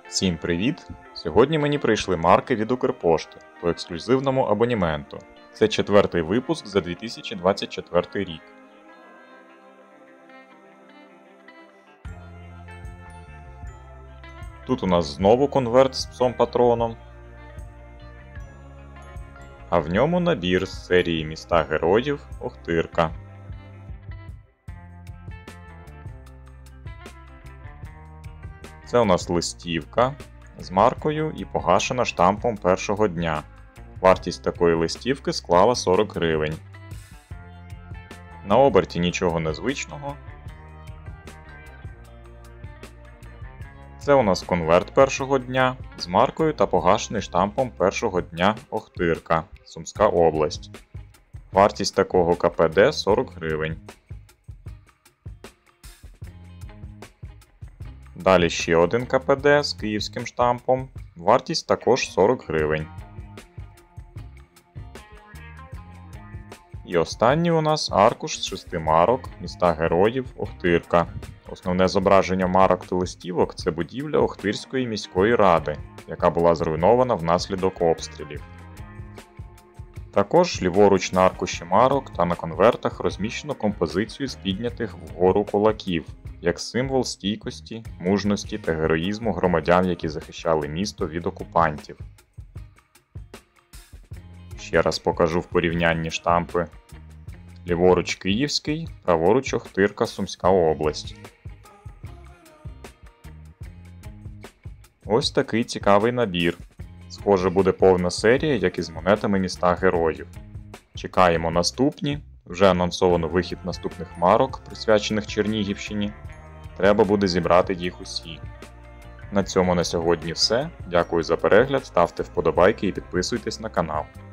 Всім привіт! Сьогодні мені прийшли марки від Укрпошти по ексклюзивному абоніменту. Це 4-й випуск за 2024 рік. Тут у нас знову конверт з псом-патроном, а в ньому набір з серії Міста Героїв Охтирка. Це у нас листівка з маркою і погашена штампом першого дня. Вартість такої листівки склала 40 гривень. На оберті нічого незвичного. Це у нас конверт першого дня з маркою та погашений штампом першого дня Охтирка, Сумська область. Вартість такого КПД 40 гривень. Далі ще один КПД з київським штампом. Вартість також 40 гривень. І останній у нас аркуш з 6 марок Міста Героїв Охтирка. Основне зображення марок та листівок – це будівля Охтирської міської ради, яка була зруйнована внаслідок обстрілів. Також ліворуч на аркуші марок та на конвертах розміщено композицію з піднятих вгору кулаків, як символ стійкості, мужності та героїзму громадян, які захищали місто від окупантів. Ще раз покажу в порівнянні штампи. Ліворуч Київський, праворуч Охтирка, Сумська область. Ось такий цікавий набір. Схоже, буде повна серія, як і з монетами Міста Героїв. Чекаємо наступні. Вже анонсовано вихід наступних марок, присвячених Чернігівщині. Треба буде зібрати їх усі. На цьому на сьогодні все. Дякую за перегляд, ставте вподобайки і підписуйтесь на канал.